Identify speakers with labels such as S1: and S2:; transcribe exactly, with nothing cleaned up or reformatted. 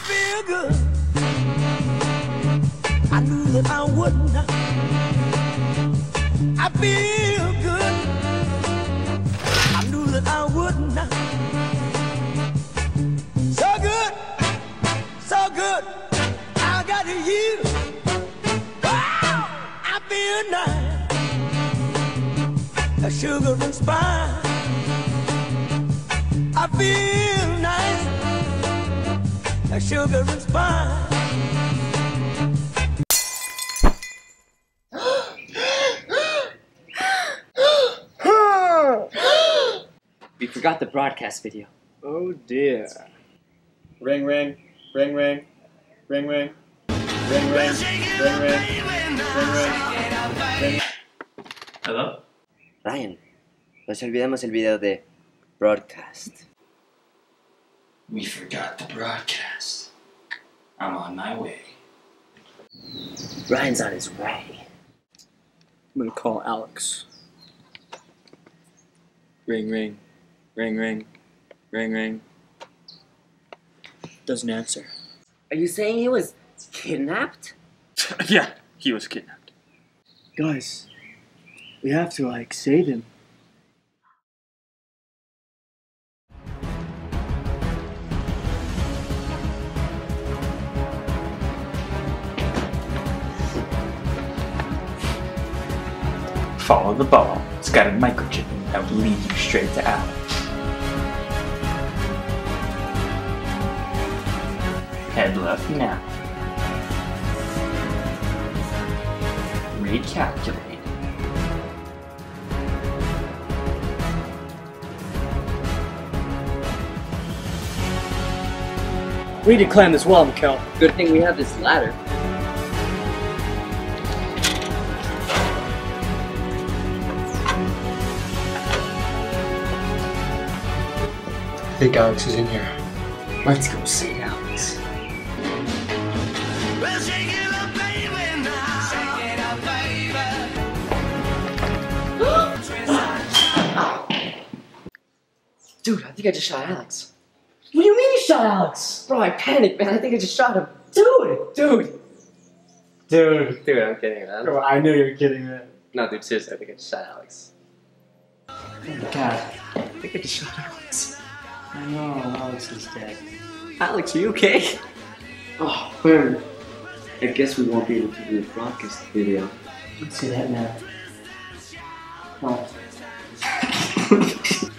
S1: feel good. I knew that I wouldn't. I feel good. I knew that I wouldn't. So good, so good. I got you. Wow, I feel nice. A sugar and spice. I feel nice. A sugar and spice.
S2: We forgot the broadcast video.
S3: Oh dear. Ring ring, ring ring, ring ring, ring ring, ring ring, ring ring.
S2: Hello?
S4: Ryan, nos olvidamos el video de broadcast.
S2: We forgot the broadcast. I'm on my way.
S4: Ryan's on his way.
S3: I'm gonna call Alex. Ring ring, ring ring, ring ring. Doesn't answer.
S4: Are you saying he was kidnapped?
S3: Yeah, he was kidnapped. Guys, we have to like save him.
S5: Follow the ball. It's got a microchip in it that will lead you straight to Alex. Head left now. Recalculate.
S3: We need to climb this wall, Mikel.
S4: Good thing we have this ladder.
S3: I think Alex is in here.
S4: Let's go see Alex.
S1: Well, shake it up, baby, now. Shake it up, baby.
S4: Dude, I think I just shot Alex.
S2: What do you mean you shot Alex?
S4: Bro, I panicked, man. I think I just shot him.
S2: Dude!
S3: Dude! Dude.
S4: Dude, I'm kidding, man.
S3: Bro, I knew you were kidding, man.
S4: No, dude, seriously, I think I just shot Alex.
S3: Oh my god.
S4: I think I just shot Alex.
S3: I know, Alex is dead.
S4: Alex, are you okay?
S3: Oh, wait a minute.
S4: I guess we won't be able to do the broadcast video.
S3: Let's see that now. Oh.